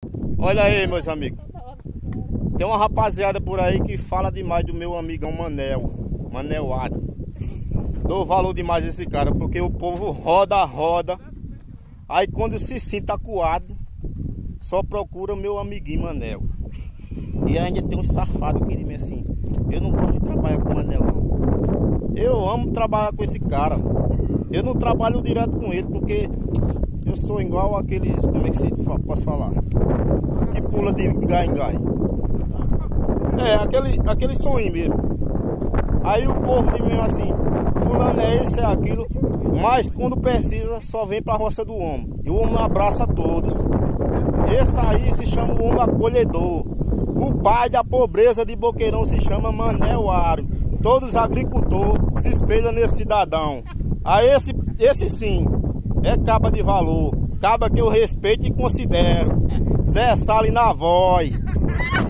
Olha aí, meus amigos. Tem uma rapaziada por aí que fala demais do meu amigão Manel Ari. Dou valor demais a esse cara, porque o povo roda. Aí quando se sinta acuado, só procura o meu amiguinho Manel. E ainda tem um safado que diz assim: eu não gosto de trabalhar com o Manel, não. Eu amo trabalhar com esse cara. Eu não trabalho direto com ele, porque eu sou igual aqueles, como é que se posso falar? Que pula de gai em gai. É, aquele sonho mesmo. Aí o povo diz mesmo assim: fulano é isso, é aquilo. Mas quando precisa, só vem pra roça do homem. E o homem abraça todos. Esse aí se chama o homem acolhedor. O pai da pobreza de Boqueirão se chama Manel Ari. Todos os agricultores se espelham nesse cidadão. Aí esse sim é caba de valor. Caba que eu respeito e considero. Zé Sali na voz.